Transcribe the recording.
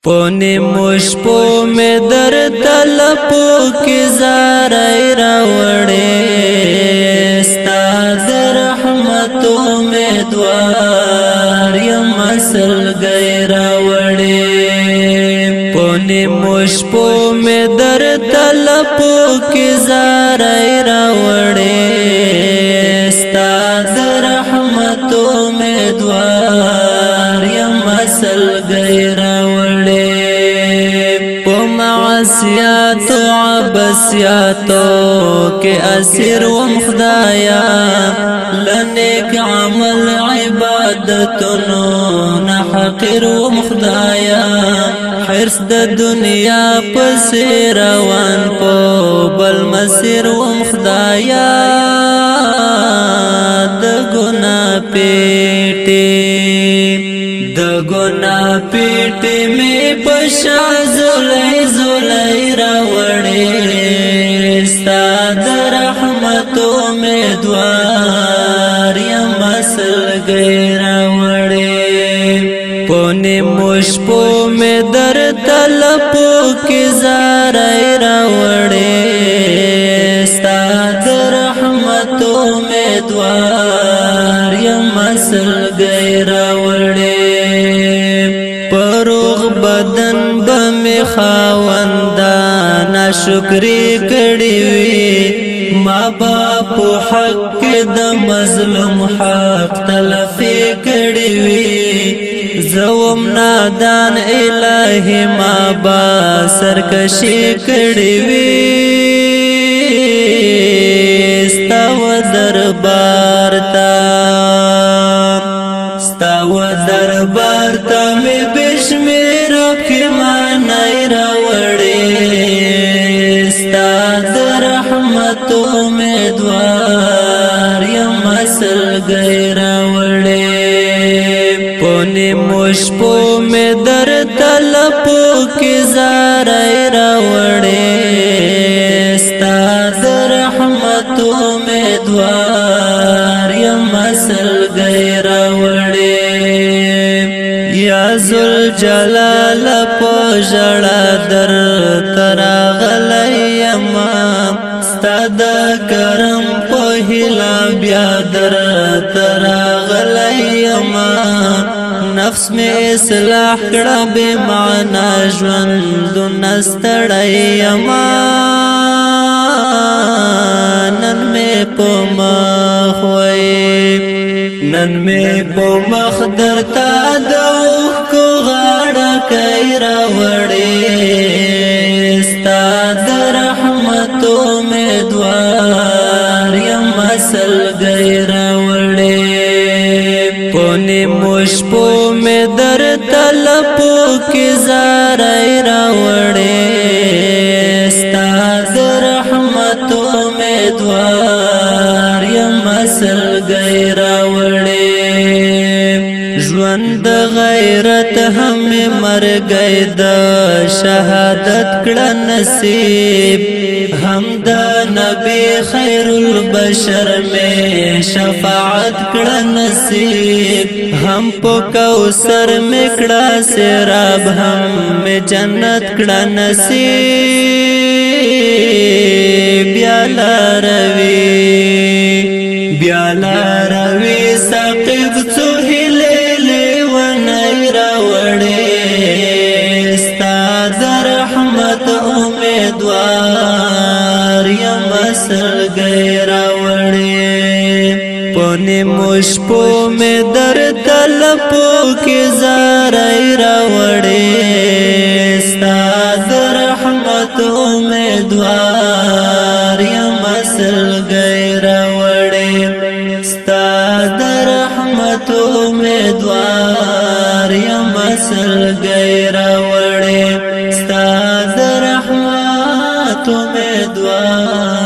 پونی مشپو میں در تلپو کی زارائی راوڑے استاد رحمتو میں دوار یم اصل گئی راوڑے پونی مشپو میں در تلپو کی زارائی راوڑے استاد رحمتو میں دوار یم اصل گئی راوڑے معصیاتو عباسیاتو کے اسیر وم خدایا لنیک عمل عبادتنو نحقر وم خدایا حرص د دنیا پس روان پو بل مسیر وم خدایا د گناہ پیٹی میں پشا زولی زولی راوڑے استاد رحمتو میں دوار یم اصل گئی راوڑے پونی مشپو میں در تلپو کی زارائی راوڑے استاد رحمتو میں دوار یم اصل گئی راوڑے بدن بمی خاوندا ناشکری کڑی وی ما باپ حق د مظلوم حق تلفی کڑی وی زوم نادان الہی ما با سرکشی کڑی وی استاو دربار تا میں بشمیر کی معنی راوڑے استاد رحمتو میں دوار یم اصل گئی راوڑے پونی مشپو میں در تلپو کی زارائی راوڑے استاد رحمتو میں دوار یم اصل گئی راوڑے یا ذوالجلال پو جڑا در تراغلی یما ستاد کرم پو ہلا بیا در تراغلی یما نفس میں اصلاح کڑا بے معنی ژوند نستڑی یما نن میں پو مخ وئی نن میں پو مخ در تا دوخ کو غاڑا کئی راوڑے استاد رحمتو میں دوار یم اصل گئی راوڑے پونی مشپو میں در تلپو کی زارائی راوڑے استاد رحمتو میں دوار یم اصل گئی راوڑے ژوند غیرت ہم مر گئی دا شہادت کڑا نصیب ہم دا نبی خیر البشر میں شفاعت کڑا نصیب ہم پو کوثر میں کڑا سراب ہم میں جنت کڑا نصیب بیالا روی ساقب چوہلے استاد رحمت امیدوار یم اصل گئی راوڑے پونی مشپو میں در تلپو کی زارائی راوڑے استاد رحمت امیدوار یم اصل گئی راوڑے استاد رحمت امیدوار یم اصل گئی راوڑے استاد رحمت امیدوار